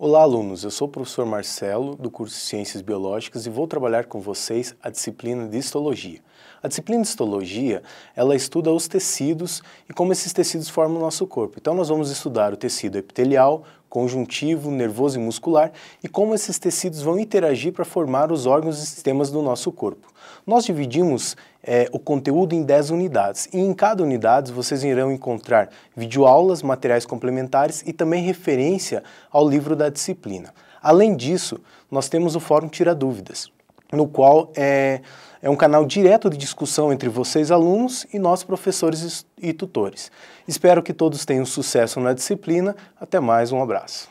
Olá, alunos! Eu sou o professor Marcelo, do curso de Ciências Biológicas, e vou trabalhar com vocês a disciplina de Histologia. A disciplina de Histologia, ela estuda os tecidos e como esses tecidos formam o nosso corpo. Então, nós vamos estudar o tecido epitelial, conjuntivo, nervoso e muscular e como esses tecidos vão interagir para formar os órgãos e sistemas do nosso corpo. Nós dividimos o conteúdo em 10 unidades e em cada unidade vocês irão encontrar videoaulas, materiais complementares e também referência ao livro da disciplina. Além disso, nós temos o Fórum Tira Dúvidas, no qual é um canal direto de discussão entre vocês alunos e nós professores e tutores. Espero que todos tenham sucesso na disciplina. Até mais, um abraço.